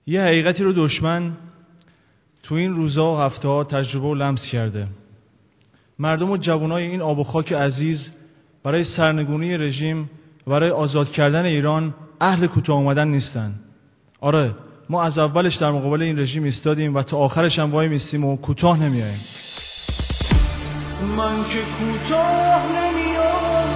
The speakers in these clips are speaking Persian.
یه حقیقتی رو دشمن تو این روزا و هفته ها تجربه و لمس کرده. مردم و جوانای این آب و خاک عزیز برای سرنگونی رژیم و برای آزاد کردن ایران اهل کوتاه اومدن نیستن. آره، ما از اولش در مقابل این رژیم ایستادیم و تا آخرش هم وای میستیم و کوتاه نمیایم. من که کوتاه نمیام،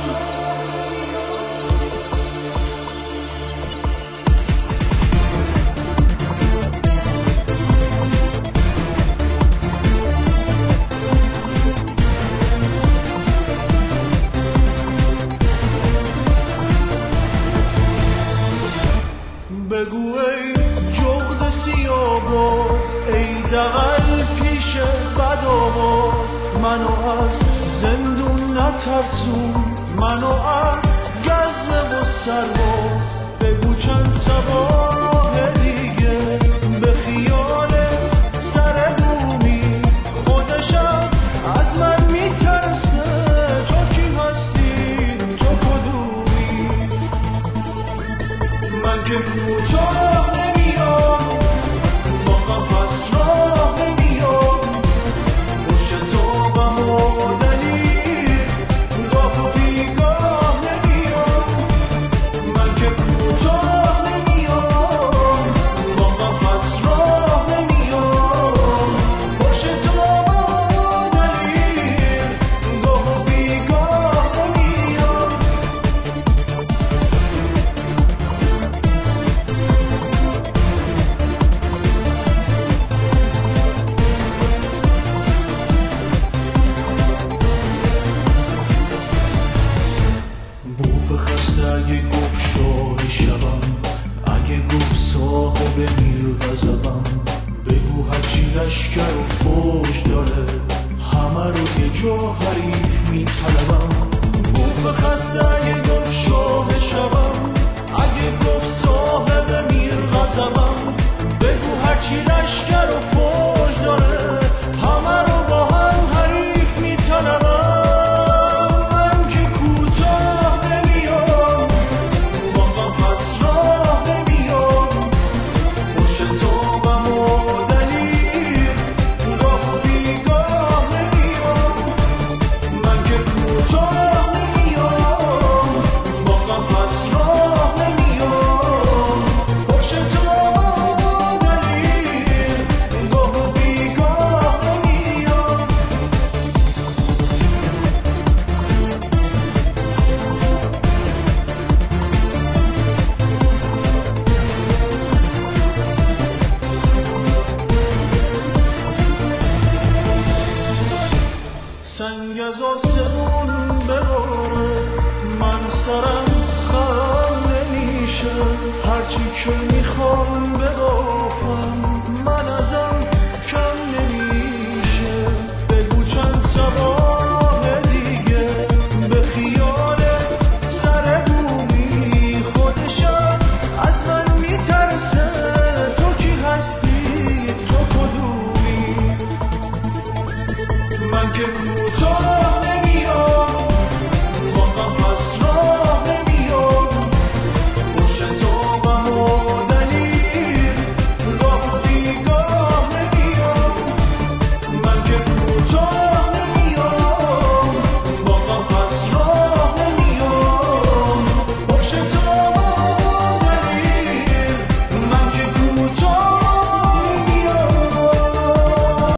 بگو ای جغد سیاه‌باز، ای دغل پیش بدآواز، منو از زندون نترسون، منو از گزمه و سرباز. بگو چند صباح دیگه به خیالت سر بومی، خودشم از من میترسه. تو کی هستی؟ تو کدومی؟ من که کوتاه نمیام، با قفس راه نمیام، پشت تو با دلیل گاه و بیگاه نمیام. من که کوتاه نمیام، با قفس راه نمیام، پشت تو با دلیل گاه و بیگاه نمیام. بوف خسته اگه گفت شاه شبم، اگه گفت صاحب میر غضبم، بگو هرچی لشکر و فوج داره همه رو یه جا حریف میطلبم. بوف خسته اگه گفت شاه شبم، اگه گفت صاحب میر غضبم، بگو هرچی لشکر و فوج داره همه رو با هم حریف میطلبم. سنگ از آسمون بباره، من سرم خم نمیشه، هرچی که میخوام بباره.